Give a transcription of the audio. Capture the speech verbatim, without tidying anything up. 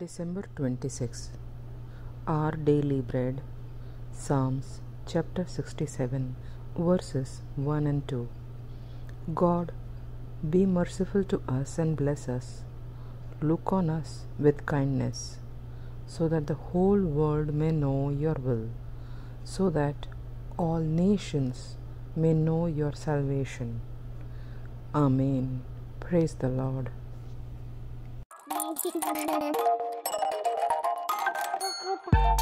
December twenty-sixth. Our Daily Bread, Psalms chapter sixty-seven, verses one and two. God, be merciful to us and bless us. Look on us with kindness, so that the whole world may know your will, so that all nations may know your salvation. Amen. Praise the Lord. Thank you.